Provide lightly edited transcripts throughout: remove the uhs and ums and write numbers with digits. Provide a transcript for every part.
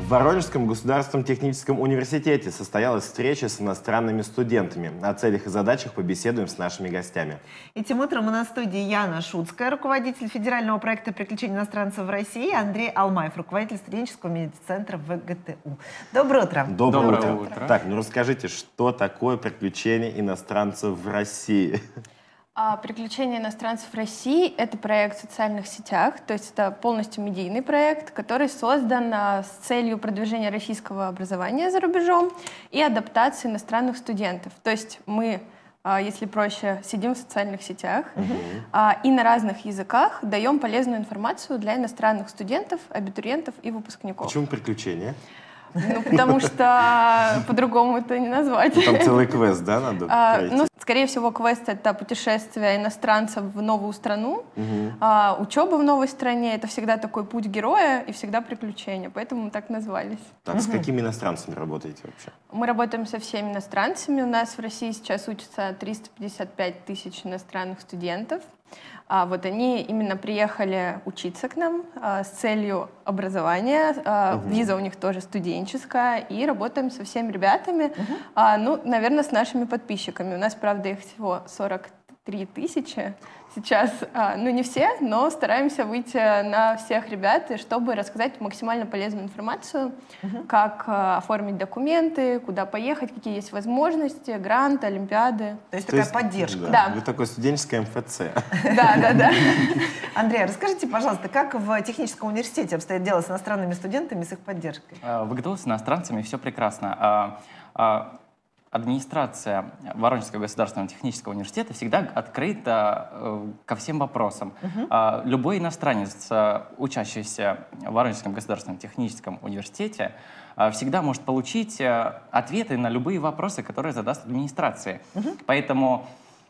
В Воронежском государственном техническом университете состоялась встреча с иностранными студентами. О целях и задачах побеседуем с нашими гостями. Этим утром у нас в студии Яна Шуцкая, руководитель федерального проекта приключений иностранцев в России, Андрей Алмаев, руководитель студенческого медицентра ВГТУ. Доброе утро. Доброе утро. Так, ну расскажите, что такое приключения иностранцев в России? «Приключения иностранцев в России» — это проект в социальных сетях, то есть это полностью медийный проект, который создан с целью продвижения российского образования за рубежом и адаптации иностранных студентов. То есть мы, если проще, сидим в социальных сетях и на разных языках даем полезную информацию для иностранных студентов, абитуриентов и выпускников. Почему приключения? Ну, потому что по-другому это не назвать. Там целый квест, да, надо пройти? Ну, скорее всего, квест — это путешествие иностранцев в новую страну. Учеба в новой стране — это всегда такой путь героя и всегда приключения, поэтому мы так назвались. Так, с какими иностранцами работаете вообще? Мы работаем со всеми иностранцами. У нас в России сейчас учатся 355 тысяч иностранных студентов. Вот они именно приехали учиться к нам с целью образования. Виза у них тоже студенческая. И работаем со всеми ребятами, ну, наверное, с нашими подписчиками. У нас, правда, их всего 43 тысячи сейчас. Ну, не все, но стараемся выйти на всех ребят, чтобы рассказать максимально полезную информацию, как оформить документы, куда поехать, какие есть возможности, гранты, олимпиады. То есть такая поддержка. Да. Вы такое студенческое МФЦ. Да. Андрей, расскажите, пожалуйста, как в техническом университете обстоит дело с иностранными студентами, с их поддержкой? В ВГТУ с иностранцами все прекрасно. Администрация Воронежского государственного технического университета всегда открыта ко всем вопросам. Любой иностранец, учащийся в Воронежском государственном техническом университете, всегда может получить ответы на любые вопросы, которые задаст администрация. Поэтому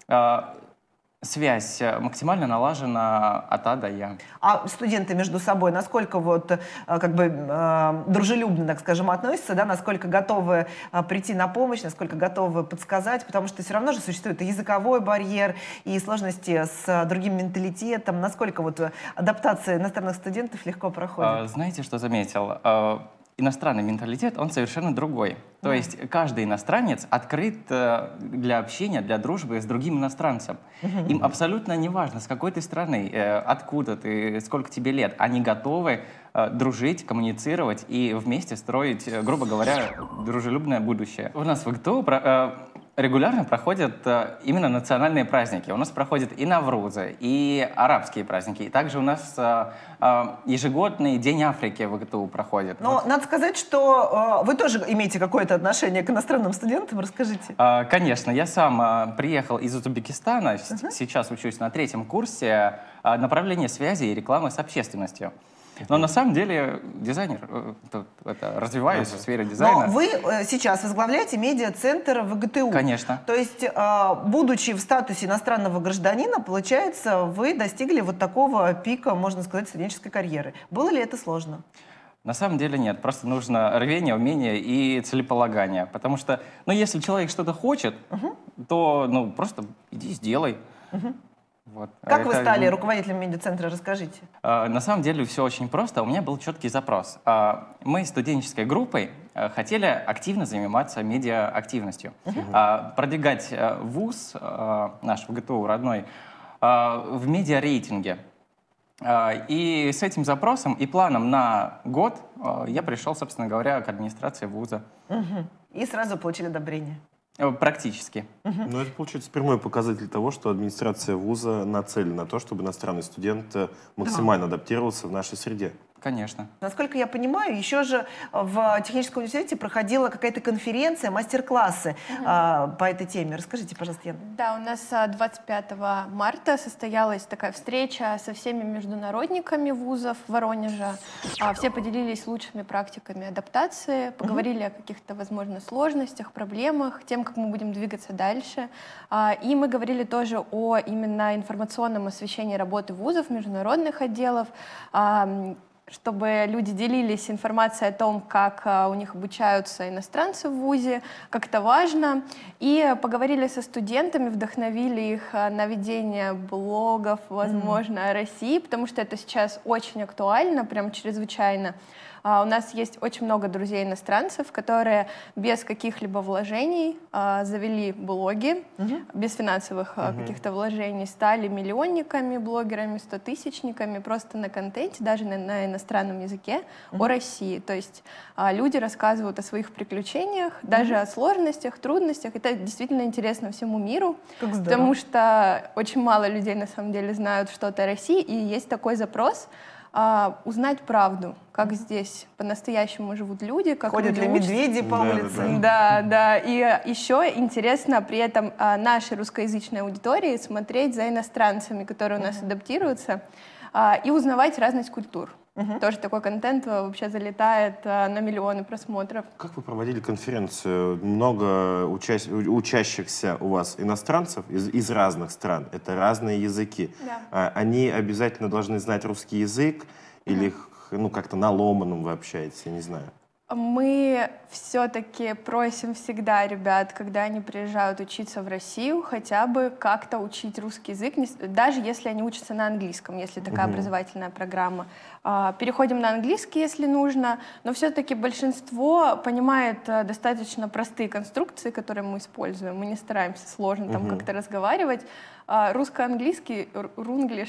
связь максимально налажена от А до Я. А студенты между собой насколько вот как бы дружелюбно, так скажем, относятся, да, насколько готовы прийти на помощь, насколько готовы подсказать, потому что все равно же существует и языковой барьер, и сложности с другим менталитетом. Насколько вот адаптация иностранных студентов легко проходит? Знаете, что заметил? Иностранный менталитет, он совершенно другой. То есть каждый иностранец открыт для общения, для дружбы с другим иностранцем. Им абсолютно не важно, с какой ты страны, откуда ты, сколько тебе лет. Они готовы дружить, коммуницировать и вместе строить, грубо говоря, дружелюбное будущее. У нас в ВГТУ регулярно проходят именно национальные праздники. У нас проходят и Наврузы, и арабские праздники. И также у нас ежегодный День Африки в ВГТУ проходит. Но надо сказать, что вы тоже имеете какое-то отношение к иностранным студентам. Расскажите. Конечно. Я сам приехал из Узбекистана. Сейчас учусь на 3-м курсе направления связи и рекламы с общественностью. Но на самом деле дизайнер, развиваюсь в сфере дизайна. Но вы сейчас возглавляете медиа-центр ВГТУ. Конечно. То есть, будучи в статусе иностранного гражданина, получается, вы достигли вот такого пика, можно сказать, студенческой карьеры. Было ли это сложно? На самом деле нет. Просто нужно рвение, умение и целеполагание. Потому что, ну, если человек что-то хочет, то, ну, просто иди сделай. Вот. Как вы стали руководителем медиацентра? Расскажите. На самом деле все очень просто. У меня был четкий запрос. Мы студенческой группой хотели активно заниматься медиа-активностью. Продвигать вуз, наш ВГТУ родной, в медиа-рейтинге. И с этим запросом и планом на год я пришел, собственно говоря, к администрации вуза. И сразу получили одобрение. Практически. Ну, это, получается, прямой показатель того, что администрация вуза нацелена на то, чтобы иностранный студент максимально адаптировался в нашей среде. Конечно. Насколько я понимаю, еще же в техническом университете проходила какая-то конференция, мастер-классы по этой теме. Расскажите, пожалуйста, Яна. Да, у нас 25 марта состоялась такая встреча со всеми международниками вузов Воронежа. Все поделились лучшими практиками адаптации, поговорили о каких-то, возможно, сложностях, проблемах, тем, как мы будем двигаться дальше. И мы говорили тоже о именно информационном освещении работы вузов, международных отделов, чтобы люди делились информацией о том, как у них обучаются иностранцы в ВУЗе, как это важно. И поговорили со студентами, вдохновили их на ведение блогов, возможно, о России, потому что это сейчас очень актуально, прям чрезвычайно. У нас есть очень много друзей-иностранцев, которые без каких-либо вложений завели блоги, без финансовых каких-то вложений, стали миллионниками, блогерами, 100-тысячниками, просто на контенте, даже на иностранном языке, о России. То есть люди рассказывают о своих приключениях, даже о сложностях, трудностях. Это действительно интересно всему миру, потому что очень мало людей на самом деле знают что-то о России, и есть такой запрос узнать правду, как здесь по-настоящему живут люди, как ходят ли медведи по улице. Да. И еще интересно при этом нашей русскоязычной аудитории смотреть за иностранцами, которые у нас адаптируются, и узнавать разность культур. Тоже такой контент вообще залетает на миллионы просмотров. Как вы проводили конференцию? Много учащихся у вас иностранцев из разных стран. Это разные языки. Да. Они обязательно должны знать русский язык или как-то на ломаном вы общаетесь, я не знаю. Мы все-таки просим всегда ребят, когда они приезжают учиться в Россию, хотя бы как-то учить русский язык, даже если они учатся на английском, если такая образовательная программа. Переходим на английский, если нужно, но все-таки большинство понимает достаточно простые конструкции, которые мы используем. Мы не стараемся сложно там как-то разговаривать. Русско-английский, рунглиш.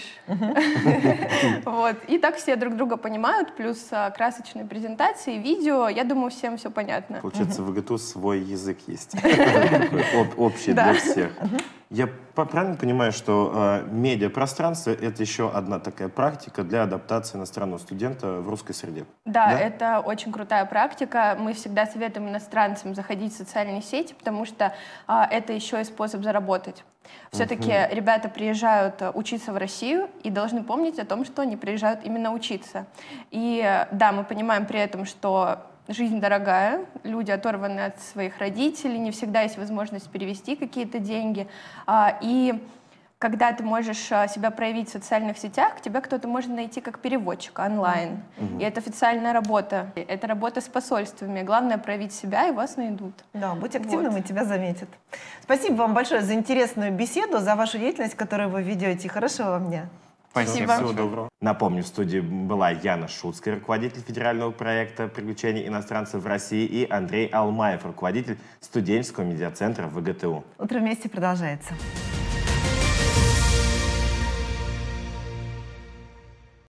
Вот. И так все друг друга понимают, плюс красочные презентации, видео. Я думаю, всем все понятно. Получается, в ВГТУ свой язык есть. Общий для всех. Я правильно понимаю, что медиапространство — это еще одна такая практика для адаптации иностранного студента в русской среде? Да, это очень крутая практика. Мы всегда советуем иностранцам заходить в социальные сети, потому что это еще и способ заработать. Все-таки ребята приезжают учиться в Россию и должны помнить о том, что они приезжают именно учиться. И да, мы понимаем при этом, что жизнь дорогая, люди оторваны от своих родителей, не всегда есть возможность перевести какие-то деньги. И когда ты можешь себя проявить в социальных сетях, тебя кто-то может найти как переводчика онлайн. И это официальная работа, это работа с посольствами. Главное проявить себя, и вас найдут. Да, будь активным, и тебя заметят. Спасибо вам большое за интересную беседу, за вашу деятельность, которую вы ведете. Хорошего вам дня. Спасибо. Всего доброго. Напомню, в студии была Яна Шуцкая, руководитель федерального проекта «Приключения иностранцев в России», и Андрей Алмаев, руководитель студенческого медиацентра ВГТУ. Утро вместе продолжается.